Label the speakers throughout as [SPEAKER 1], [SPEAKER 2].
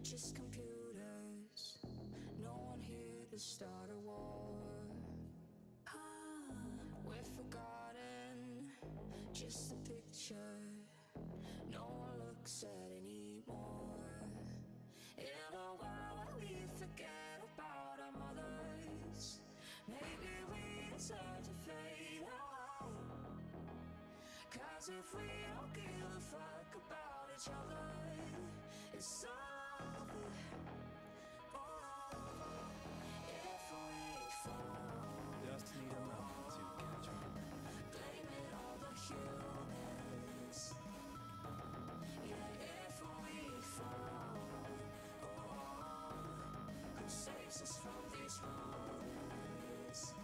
[SPEAKER 1] just computers. No one here to start a war. We're forgotten, just a picture no one looks at anymore. In a world where we forget about our mothers, maybe we deserve to fade out. Cause if we don't give a fuck about each other, it's all over. Oh, if we fall,
[SPEAKER 2] Just need a moment to catch up.
[SPEAKER 1] blame it on the humans. Yeah, if we fall, oh, who saves us from these moments?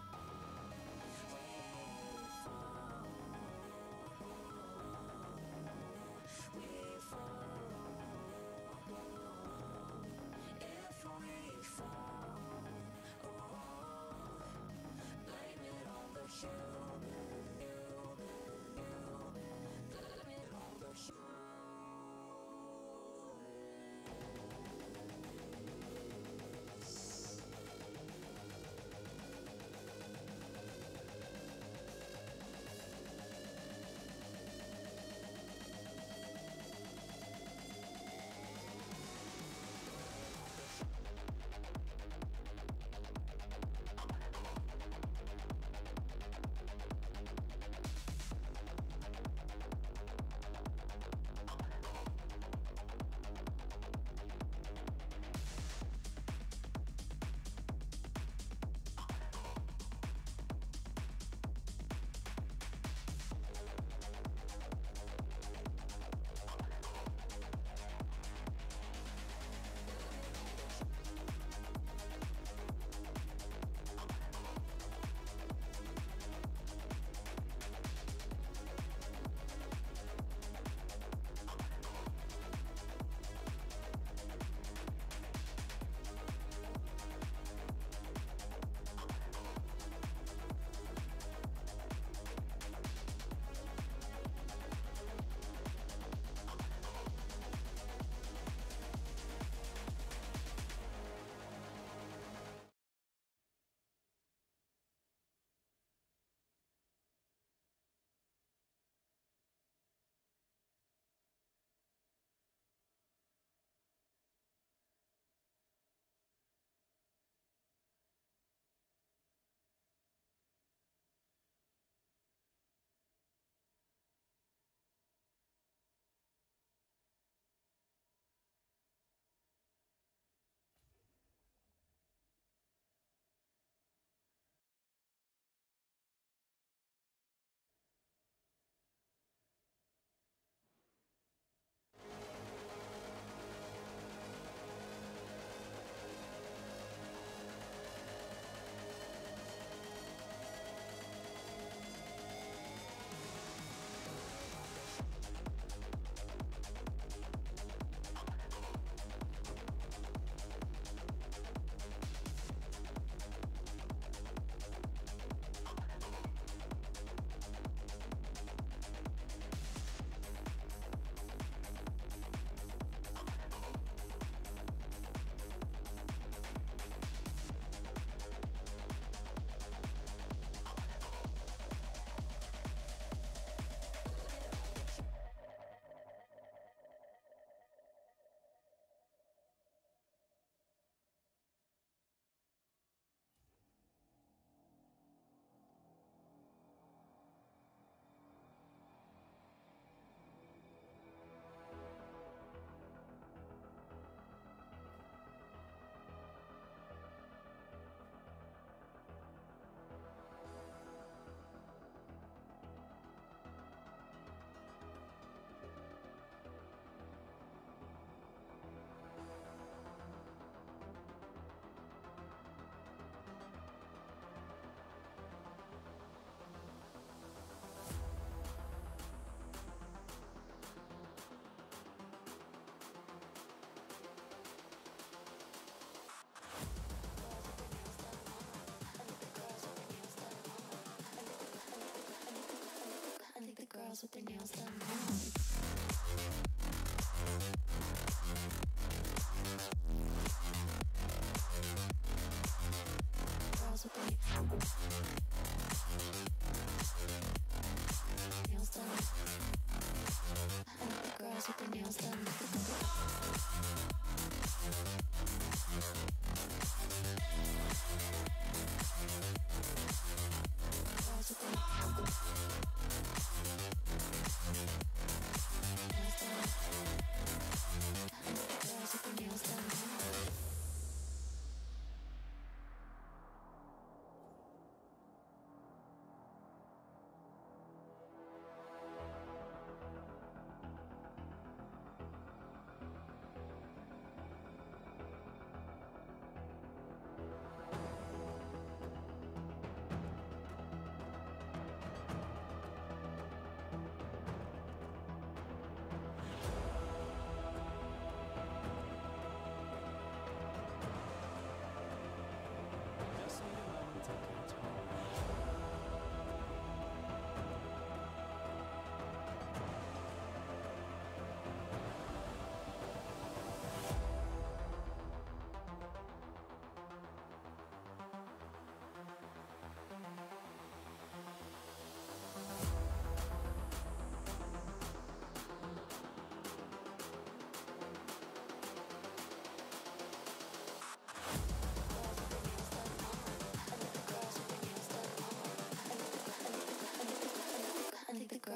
[SPEAKER 3] girls with their nails done.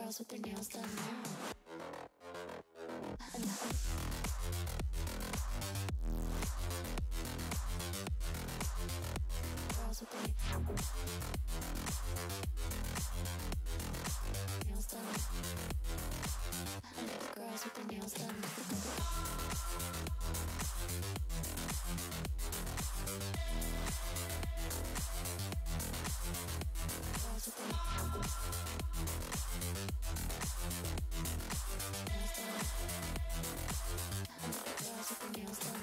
[SPEAKER 1] girls with their nails done now. Girls with their nails done. Girls with their nails done. Girls with their nails done.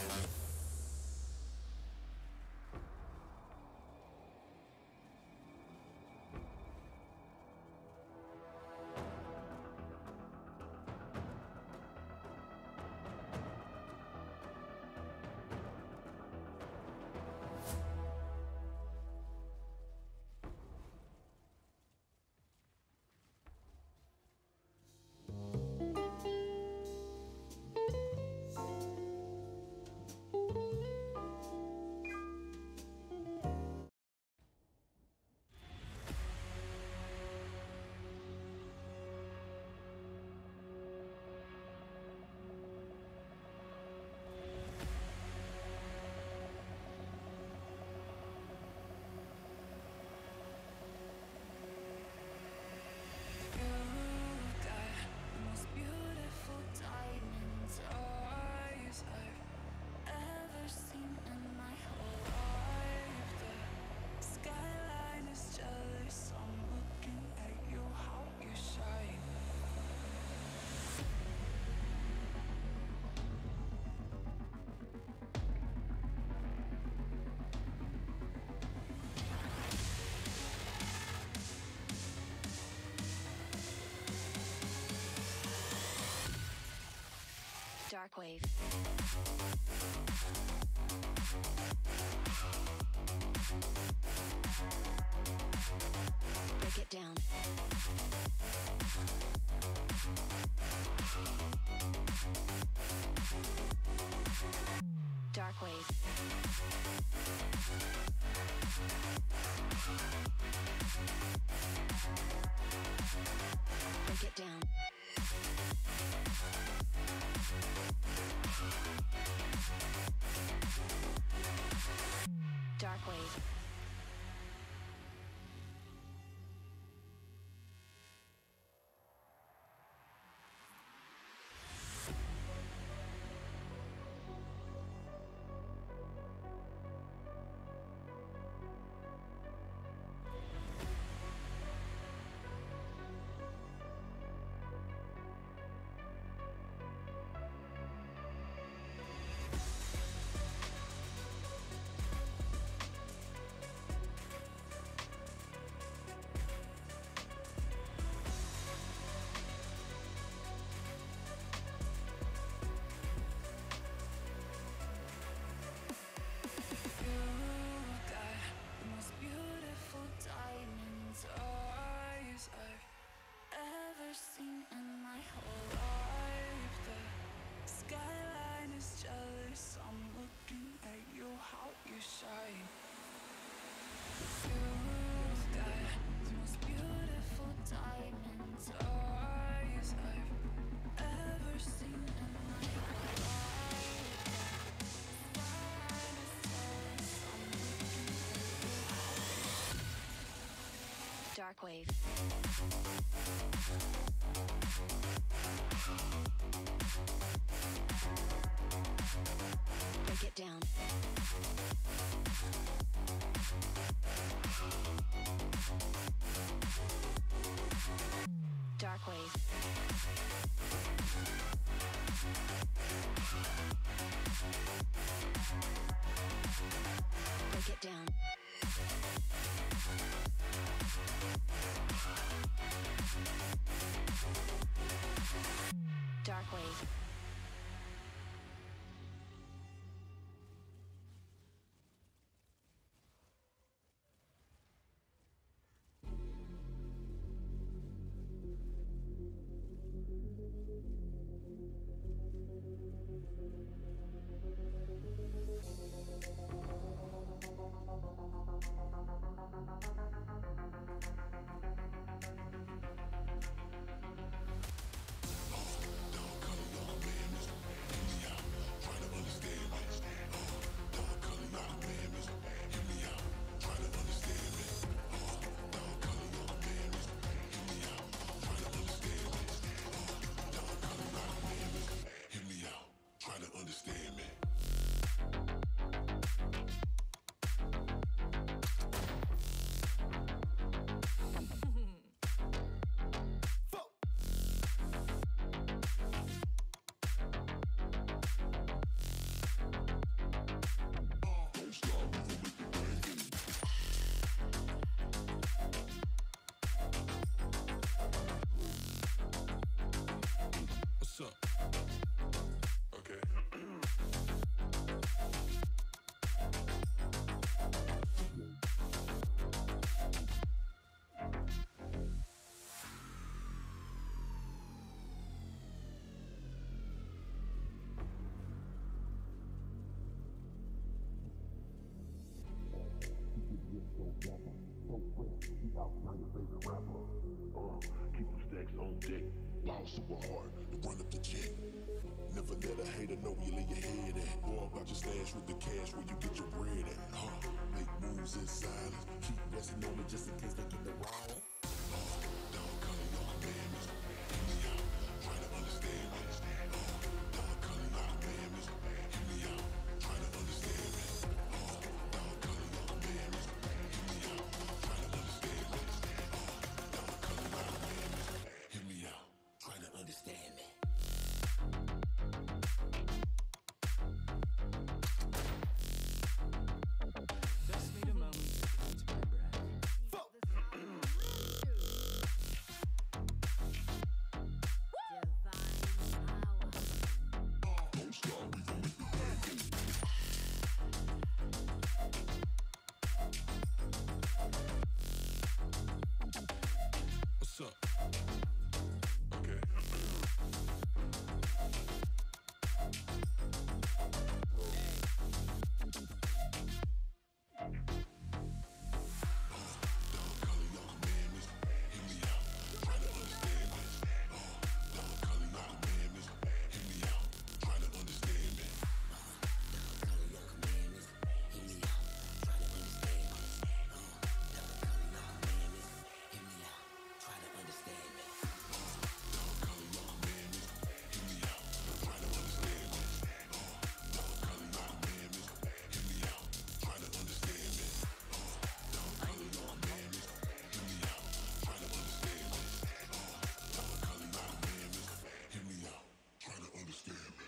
[SPEAKER 1] Darkwave. Break it down. Darkwave. Break it down. Darkwave. Darkwave. Break it down. Darkwave. Break it down. Darkwave.
[SPEAKER 3] on deck. Ball super hard, and run up the check. Never let a hater know where you lay your head at. Boy about your stash with the cash where you get your bread at. Make moves in silence. Keep resting on it just in case they get the wrong. Dog color your commandments. Hear me out. Try to understand me. Dog color your commandments. Hear me out. Try to understand me. Dog color your commandments. Hear me out. Try to understand me. Dog color your commandments. Hear me out. Try to understand me.
[SPEAKER 2] Just need a moment to catch my breath.
[SPEAKER 3] What's up? Okay. Dog color your commandments. Hear me out. Try to understand me. Dog color your commandments. Hear me out. Try to understand me. Dog color your commandments. Hear me out. Try to understand me. Dog color your commandments. Hear me out. Try to understand me. Dog color your commandments. Hear me out. Try to understand me. Dog color your commandments. Hear me out. Try to understand me. Dog color your commandments. Hear me out. Try to understand me. Dog color your commandments. Hear me out. Try to understand me.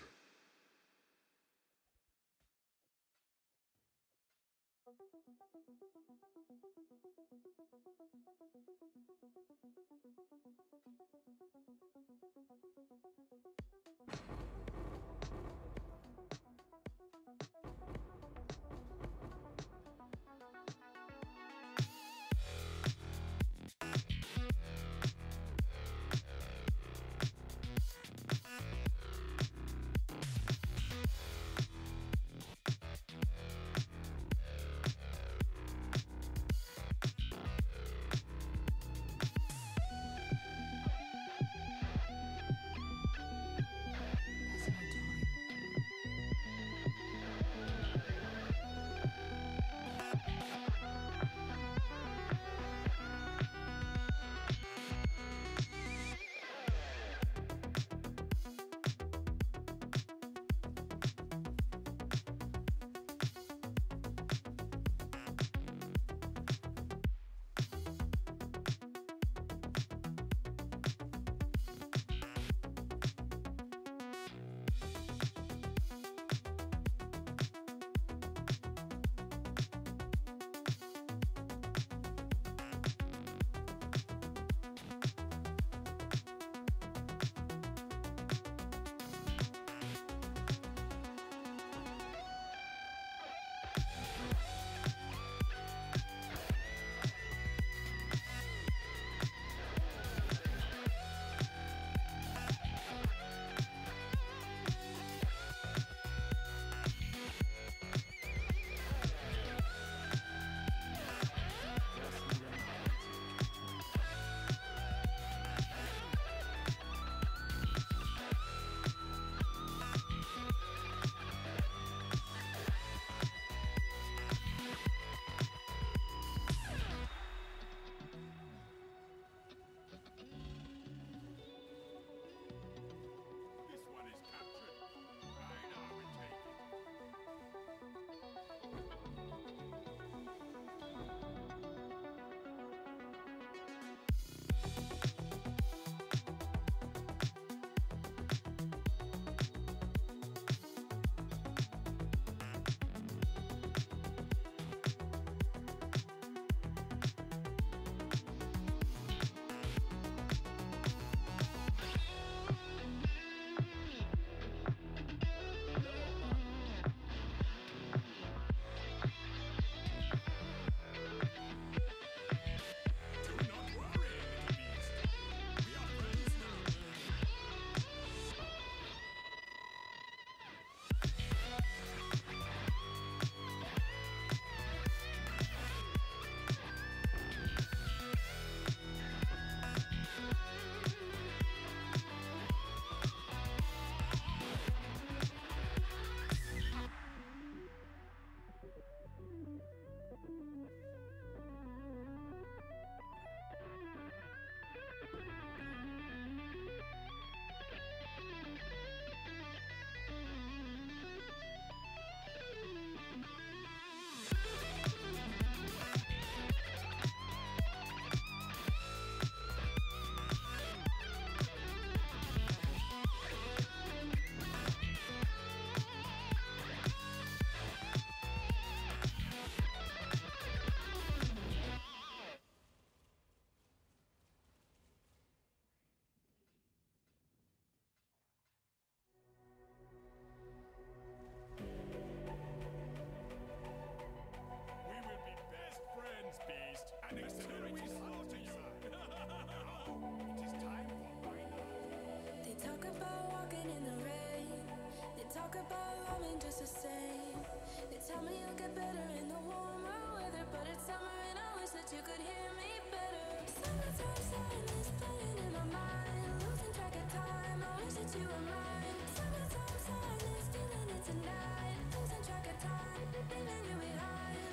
[SPEAKER 1] just the same. They tell me you'll get better in the warmer weather, but it's summer and I wish that you could hear me better. Summertime sadness playing in my mind, losing track of time. I wish that you were mine. Summertime sadness, feeling it tonight, losing track of time, leaving you behind.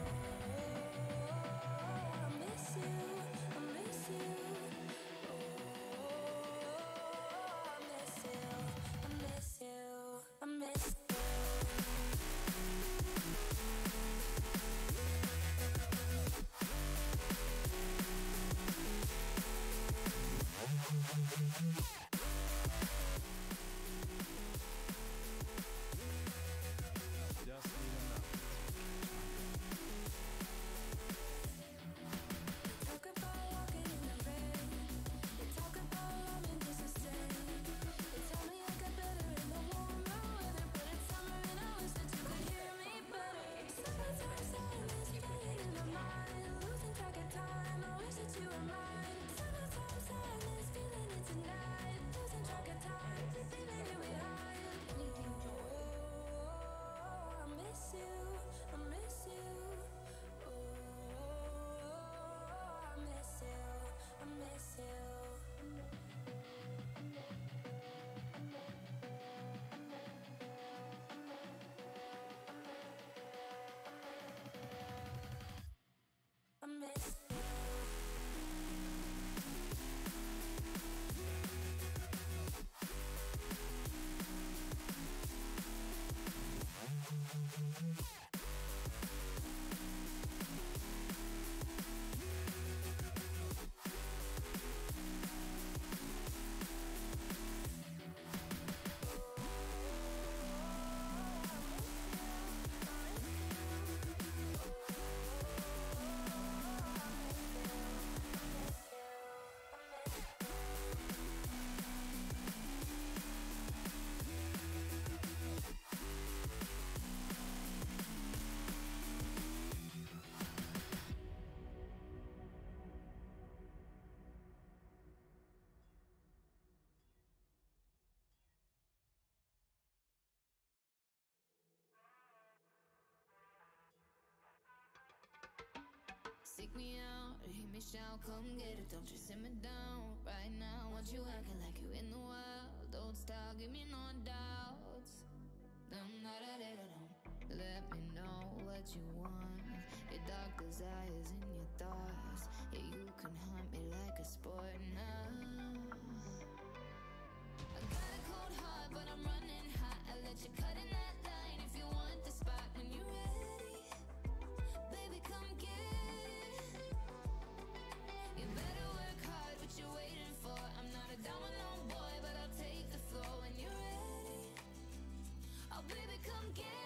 [SPEAKER 1] Oh, I miss you, I miss you. Oh, I miss you, I miss you, I miss you.
[SPEAKER 2] Just need a moment.
[SPEAKER 1] Talk about walking in the rain. They talk about loving just the same. They tell me I get better in the warmer weather, but it's summer and I wish that you could hear me better. Summertime sadness playing in my mind, losing track of time. I wish that you were mine. Summertime sadness, feeling it tonight, losing track of time, leaving you behind. Oh, I miss you, I miss you. I miss you, I miss you. I miss you. Seek me out, hear me shout, come get it, don't you simmer down. Right now, want you acting like you in the wild. Don't stop, give me no doubts. Let me know what you want. Your dark desires in your thoughts. Yeah, you can hunt me like a sport now. I got a cold heart, but I'm running hot. I let you cut in that line if you want the spot when you're ready. Baby, come get it. You better work hard, what you waiting for? I'm not a domino boy, but I'll take the floor when you're ready. Oh, baby, come get it.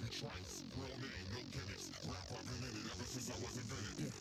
[SPEAKER 3] twice. Real name, no gimmicks. Rap I've been in it ever since I was invented.